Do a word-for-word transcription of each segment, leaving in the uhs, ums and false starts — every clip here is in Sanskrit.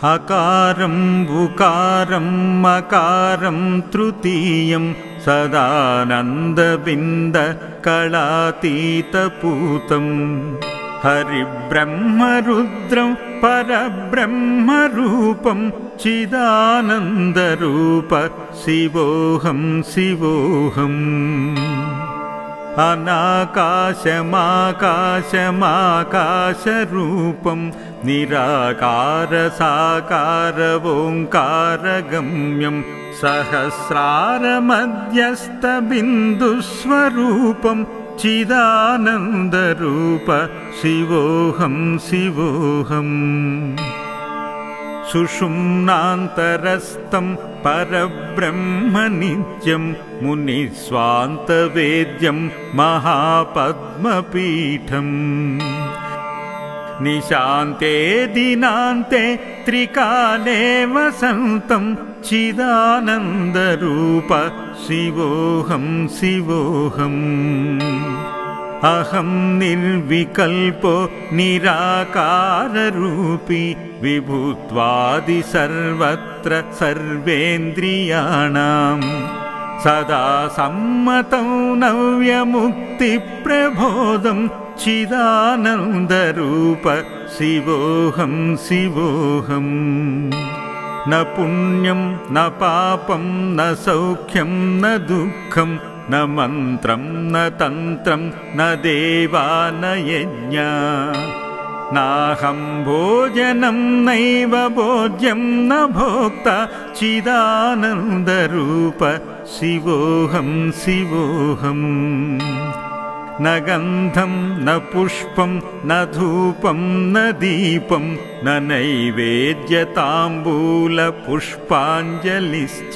अकारं उकारं मकारं तृतीयं सदानन्दबिन्द कलातीतपूतं हरिब्रह्मरुद्रं परब्रह्मरूपं चिदानन्दरूप शिवोऽहं शिवोऽहम् अनाकाशमाकाशमाकाशरूपं निराकारसाकारवोङ्कारगम्यं सहस्रारमध्यस्थबिन्दुस्वरूपं चिदानन्दरूप शिवोऽहं शिवोऽहम् सुषुम्नान्तरस्थं परब्रह्म नित्यं मुनिस्वान्तवेद्यं महापद्मपीठम् निशान्ते दिनान्ते त्रिकाले वसन्तं चिदानन्दरूप शिवोऽहं शिवोऽहम् अहं निर्विकल्पो निराकाररूपी विभुत्वादि सर्वत्र सर्वेन्द्रियाणां सदा सम्मतं नव्यमुक्तिप्रबोधं चिदानन्दरूप शिवोऽहं शिवोऽहम् न पुण्यं न पापं न सौख्यं न दुःखं न मन्त्रं न तन्त्रं न देवा न यज्ञा नाहं भोजनं नैव भोज्यं न भोक्ता चिदानन्दरूप शिवोऽहं शिवोऽहम् न गन्धं न पुष्पं न धूपं न दीपं न नैवेद्यताम्बूलपुष्पाञ्जलिश्च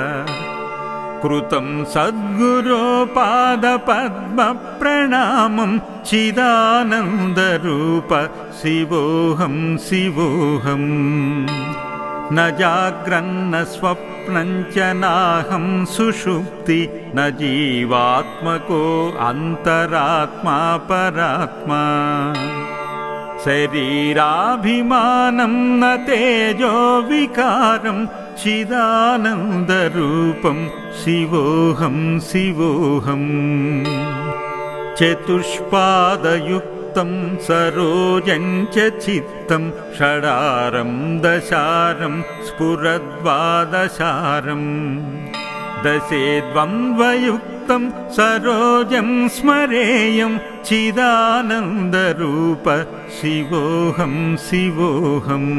कृतं सद्गुरो पादपद्मप्रणामं चिदानन्दरूप शिवोऽहं शिवोऽहम् न जाग्रन्न स्वप्नं च नाहं सुषुप्ति न जीवात्मको अन्तरात्मा परात्मा शरीराभिमानं न तेजो विकारं चिदानन्दरूपं शिवोऽहं शिवोऽहम् चतुष्पादयुक्तं सरोजं च चित्तं षडारं दशारं स्फुरद्वादशारं दशेद्वन्द्वयुक्तं सरोजं स्मरेयं चिदानन्दरूप शिवोऽहं शिवोऽहम्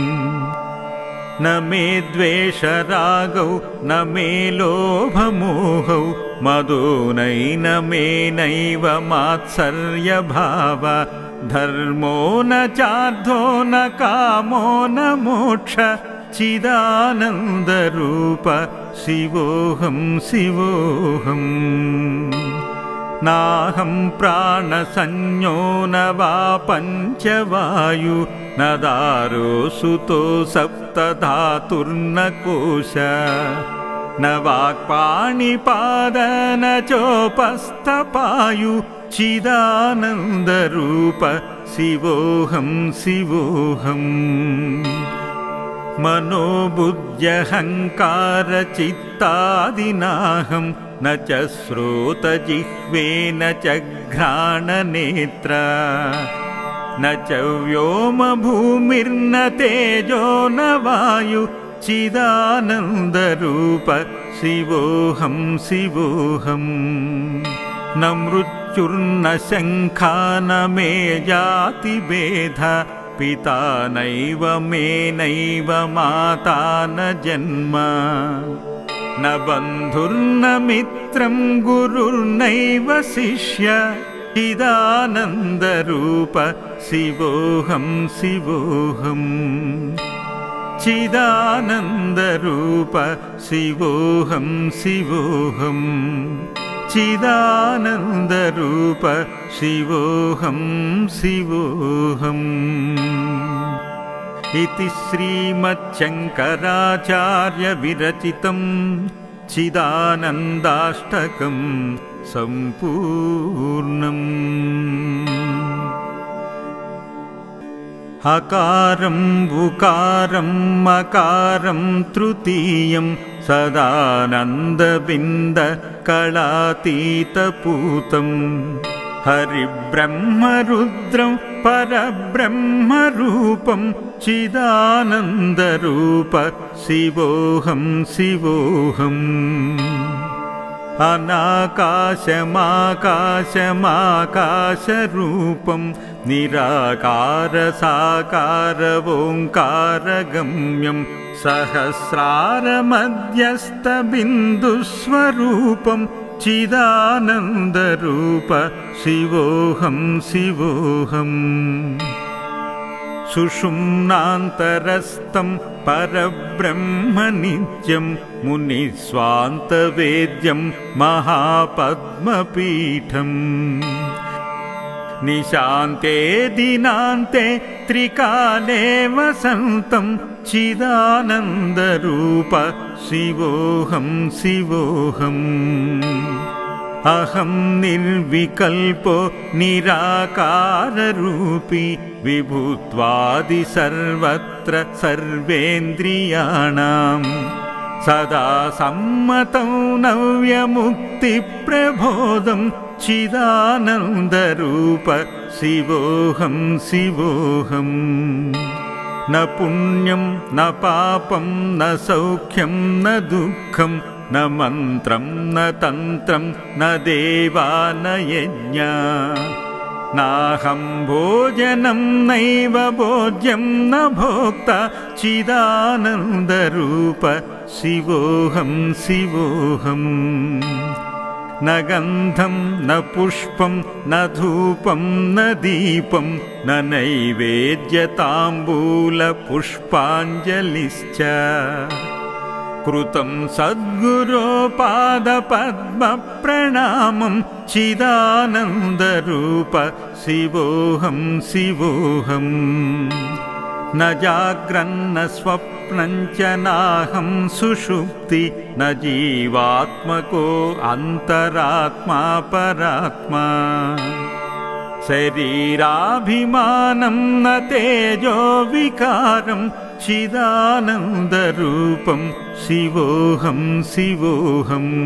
न मे द्वेषरागौ न मे लोभमोहौ मदो नैन मे नैव मात्सर्यभाव धर्मो न चार्धो न कामो न मोक्ष चिदानन्दरूप शिवोऽहं शिवोऽहम् नाहं प्राणसंज्ञो न वा पञ्चवायु न दारो सुतो सप्तधातुर्न कोश न वाक्पाणिपाद न चोपस्थपायु चिदानन्दरूप शिवोऽहं शिवोऽहम् मनोबुद्ध्यहङ्कारचित्तादिनाहं न च श्रोतजिह्वे न च घ्राणनेत्र न च व्योमभूमिर्न तेजो न वायु चिदानन्दरूप शिवोऽहं शिवोऽहम् न मृत्युर्न शङ्खा न मे जातिभेद पिता नैव मे नैव माता न जन्म न बन्धुर्न मित्रं गुरुर्नैव शिष्य चिदानन्दरूप शिवोऽहं शिवोऽहम् चिदानन्दरूप शिवोऽहं शिवोऽहम् चिदानन्दरूप शिवोऽहं शिवोऽहम् इति श्रीमच्छङ्कराचार्य विरचितं चिदानन्दाष्टकं सम्पूर्णम्। अकारं उकारं मकारं तृतीयं सदानन्दबिन्द कलातीतपूतं हरिब्रह्मरुद्रं परब्रह्मरूपं चिदानन्दरूप शिवोऽहं शिवोऽहम् अनाकाशमाकाशमाकाशरूपं निराकारसाकारवोङ्कारगम्यं सहस्रारमध्यस्थबिन्दुस्वरूपं चिदानन्दरूप शिवोऽहं शिवोऽहम् सुषुम्नान्तरस्थं परब्रह्म नित्यं मुनिस्वान्तवेद्यं महापद्मपीठम् निशान्ते दिनान्ते त्रिकाले वसन्तं चिदानन्दरूप शिवोऽहं शिवोऽहम् अहं निर्विकल्पो निराकाररूपी विभुत्वादि सर्वत्र सर्वेन्द्रियाणां सदा सम्मतं नव्यमुक्तिप्रबोधं चिदानन्दरूप शिवोऽहं शिवोऽहम् न पुण्यं न पापं न सौख्यं न दुःखं न मन्त्रं न तन्त्रं न देवा न यज्ञा नाहं भोजनं नैव भोज्यं न भोक्ता चिदानन्दरूप शिवोऽहं शिवोऽहम् न गन्धं न पुष्पं न धूपं न दीपं न नैवेद्यताम्बूलपुष्पाञ्जलिश्च कृतं सद्गुरो पादपद्मप्रणामं चिदानन्दरूप शिवोऽहं शिवोऽहम् न जाग्रन्न स्वप्नं च नाहं सुषुप्ति न जीवात्मको अन्तरात्मा परात्मा शरीराभिमानं न तेजो विकारं चिदानन्दरूपं शिवोऽहं शिवोऽहम्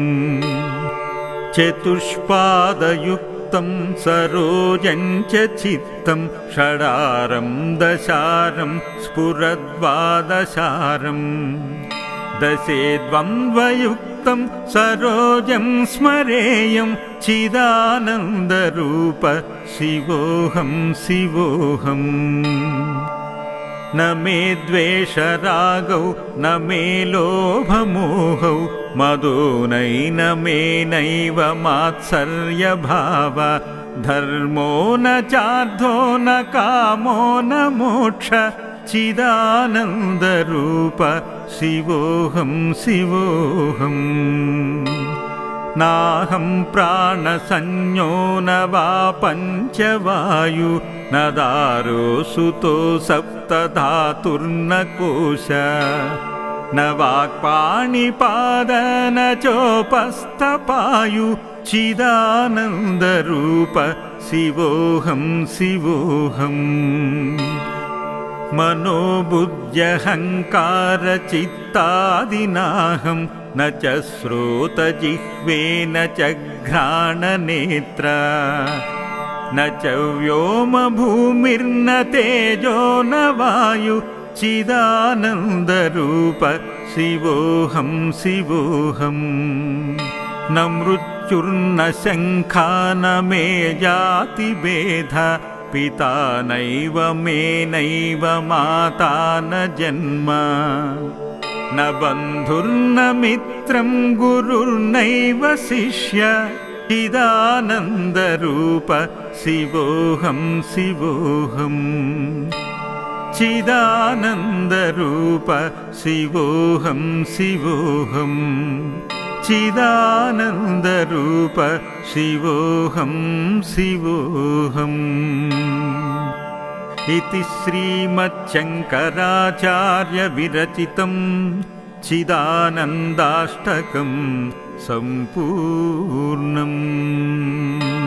चतुष्पादयुक्तं सरोजं च चित्तं षडारं दशारं स्फुरद्वादशारं दशेद्वन्द्वयुक्तं सरोजं स्मरेयं चिदानन्दरूप शिवोऽहं शिवोऽहम् न मे द्वेषरागौ न मे लोभमोहौ मदो नैन मे नैव मात्सर्यभाव धर्मो न चार्धो न कामो न मोक्ष चिदानन्दरूप शिवोऽहं शिवोऽहम् नाहं प्राणसंज्ञो न वा पञ्चवायु न दारो सुतो सप्तधातुर्न कोश न वाक्पाणिपाद न चोपस्थपायु चिदानन्दरूप शिवोऽहं शिवोऽहम् मनोबुद्ध्यहङ्कारचित्तादिनाहं न च श्रोतजिह्वे न च घ्राणनेत्र न च व्योमभूमिर्न तेजो न वायु चिदानन्दरूप शिवोऽहं शिवोऽहम् न मृत्युर्न शङ्खा न मे जातिभेद पिता नैव मे नैव माता न जन्म न बन्धुर्न मित्रं गुरुर्नैव शिष्य चिदानन्दरूप शिवोऽहं शिवोऽहम् चिदानन्दरूप शिवोऽहं शिवोऽहम् चिदानन्दरूप शिवोऽहं शिवोऽहम् इति श्रीमच्छङ्कराचार्यविरचितं चिदानन्दाष्टकं सम्पूर्णम्।